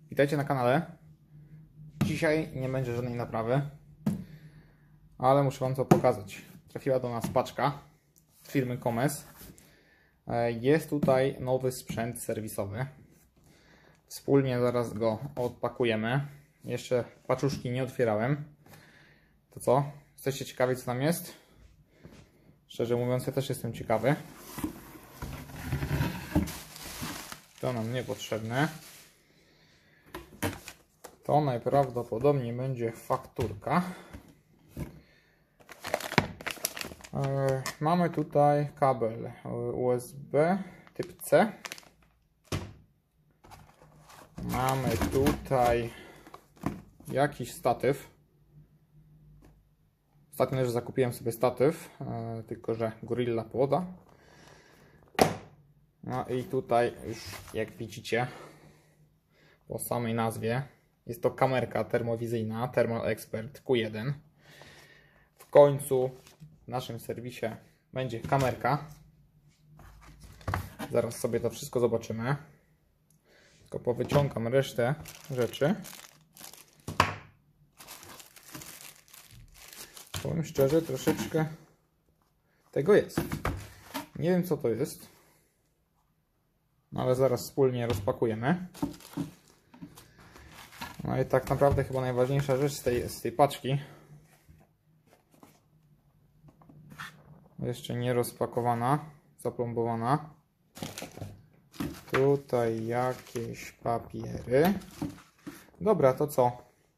Witajcie na kanale. Dzisiaj nie będzie żadnej naprawy, ale muszę Wam to pokazać. Trafiła do nas paczka z firmy Comes. Jest tutaj nowy sprzęt serwisowy. Wspólnie zaraz go odpakujemy. Jeszcze paczuszki nie otwierałem. To co? Jesteście ciekawi, co tam jest? Szczerze mówiąc, ja też jestem ciekawy. To nam niepotrzebne. To najprawdopodobniej będzie fakturka. Mamy tutaj kabel USB typ C. Mamy tutaj jakiś statyw. Ostatnio też zakupiłem sobie statyw, tylko że Gorilla Poda. No i tutaj już, jak widzicie po samej nazwie, jest to kamerka termowizyjna Thermal Expert Q1. W końcu w naszym serwisie będzie kamerka. Zaraz sobie to wszystko zobaczymy. Tylko powyciągam resztę rzeczy. Powiem szczerze, troszeczkę tego jest. Nie wiem, co to jest, no ale zaraz wspólnie rozpakujemy. No i tak naprawdę chyba najważniejsza rzecz z tej paczki. Jeszcze nie rozpakowana, zaplombowana. Tutaj jakieś papiery. Dobra, to co?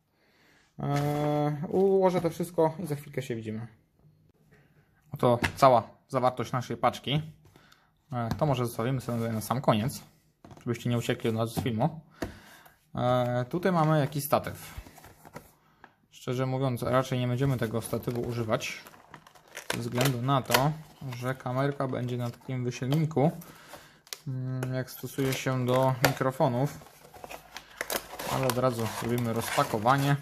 Ułożę to wszystko i za chwilkę się widzimy. Oto cała zawartość naszej paczki. To może zostawimy sobie na sam koniec, żebyście nie uciekli od nas z filmu. Tutaj mamy jakiś statyw. Szczerze mówiąc, raczej nie będziemy tego statywu używać, ze względu na to, że kamerka będzie na takim wysięgniku, jak stosuje się do mikrofonów. Ale od razu zrobimy rozpakowanie.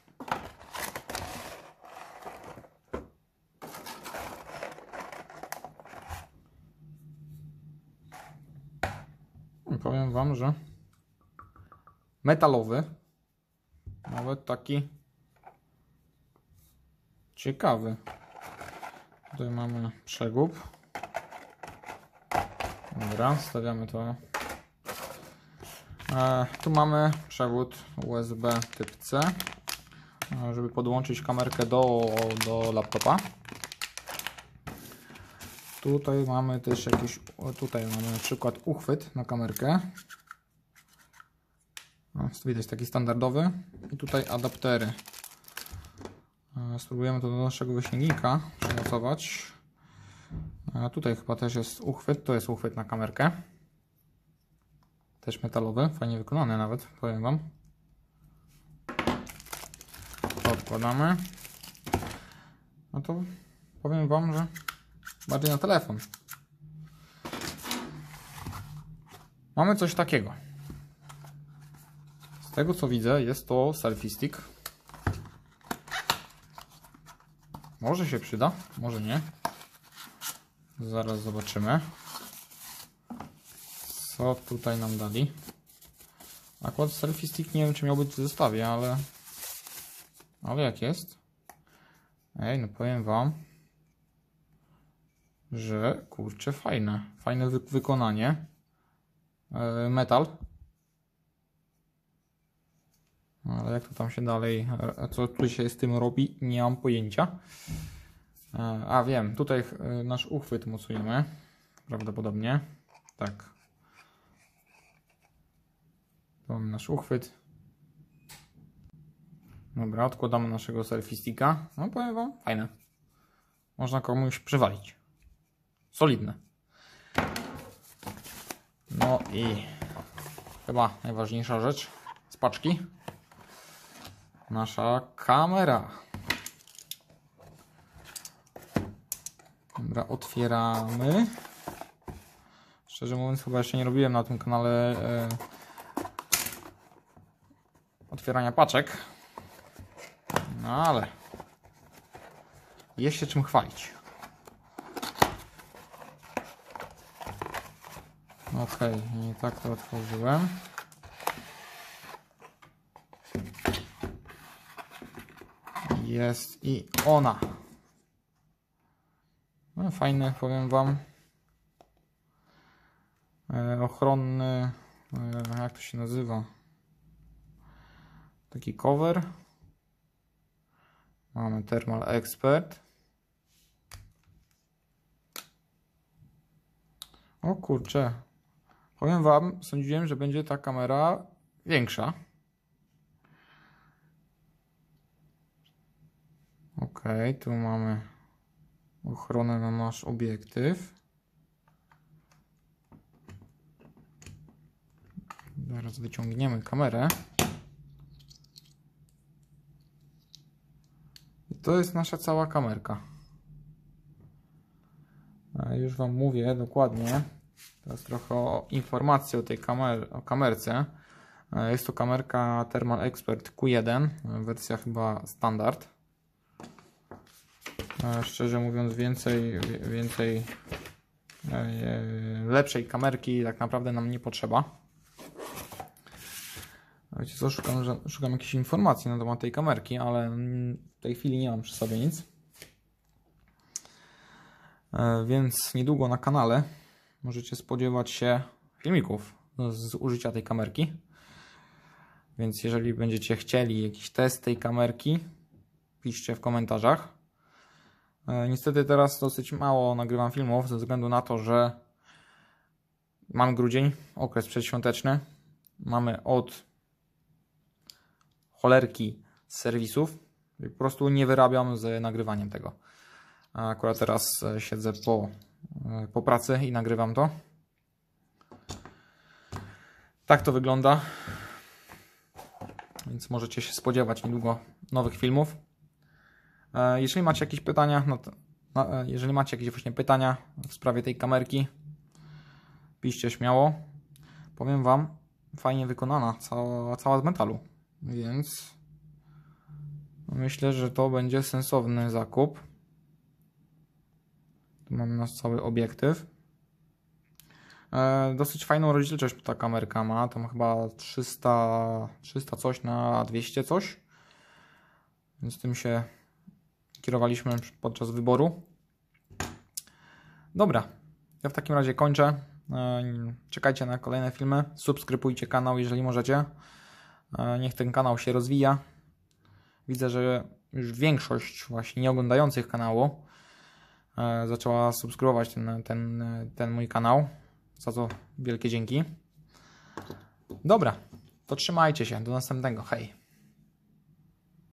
Powiem Wam, że metalowy, nawet taki ciekawy. Tutaj mamy przegub. Dobra, stawiamy to. Tu mamy przewód USB typ C, żeby podłączyć kamerkę do laptopa. Tutaj mamy też jakiś, tutaj mamy na przykład uchwyt na kamerkę. Widać taki standardowy. I tutaj adaptery. Spróbujemy to do naszego wysięgnika przymocować. Tutaj chyba też jest uchwyt. To jest uchwyt na kamerkę. Też metalowy. Fajnie wykonany nawet, powiem Wam. To odkładamy. No to powiem Wam, że bardziej na telefon. Mamy coś takiego. Z tego co widzę, jest to selfie stick. Może się przyda, może nie. Zaraz zobaczymy, co tutaj nam dali. Akurat selfie stick nie wiem, czy miał być w zestawie, ale jak jest? Ej, no powiem Wam, że kurczę, fajne wykonanie. Metal. Ale jak to tam się dalej, co tu się z tym robi, nie mam pojęcia. A wiem, tutaj nasz uchwyt mocujemy. Prawdopodobnie. Tak. Tu mamy nasz uchwyt. Dobra, odkładamy naszego selfie sticka. No powiem Wam, fajne. Można komuś przywalić. Solidne. No i chyba najważniejsza rzecz z paczki. Nasza kamera. Dobra, otwieramy. Szczerze mówiąc, chyba jeszcze nie robiłem na tym kanale otwierania paczek. No ale jest się czym chwalić. Ok, nie tak to otworzyłem. jest i ona. No, fajny, powiem Wam. Ochronny, jak to się nazywa? Taki cover. Mamy Thermal Expert. O kurczę. Powiem Wam, sądziłem, że będzie ta kamera większa. Ok, tu mamy ochronę na nasz obiektyw. Zaraz wyciągniemy kamerę. I to jest nasza cała kamerka. Już Wam mówię dokładnie. Teraz trochę o informacji o tej kamerce. Jest to kamerka Thermal Expert Q1, wersja chyba standard. Szczerze mówiąc, więcej lepszej kamerki tak naprawdę nam nie potrzeba. Wiecie co, szukam jakichś informacji na temat tej kamerki, ale w tej chwili nie mam przy sobie nic. Więc niedługo na kanale możecie spodziewać się filmików z użycia tej kamerki. Więc jeżeli będziecie chcieli jakiś test tej kamerki, piszcie w komentarzach. Niestety teraz dosyć mało nagrywam filmów ze względu na to, że mamy grudzień, okres przedświąteczny. Mamy od cholerki z serwisów. Po prostu nie wyrabiam z nagrywaniem tego. Akurat teraz siedzę po pracy i nagrywam to. Tak to wygląda. Więc możecie się spodziewać niedługo nowych filmów. Jeżeli macie jakieś pytania, jeżeli macie jakieś właśnie pytania w sprawie tej kamerki, piszcie śmiało. Powiem Wam, fajnie wykonana, cała z metalu. Więc myślę, że to będzie sensowny zakup. Tu mamy nasz cały obiektyw. Dosyć fajną rozdzielczość ta kamerka ma. Tam chyba 300 coś na 200 coś. Więc tym się kierowaliśmy podczas wyboru. Dobra, ja w takim razie kończę. Czekajcie na kolejne filmy. Subskrybujcie kanał, jeżeli możecie. Niech ten kanał się rozwija. Widzę, że już większość właśnie nieoglądających kanału zaczęła subskrybować ten mój kanał. Za to wielkie dzięki. Dobra, to trzymajcie się. Do następnego. Hej.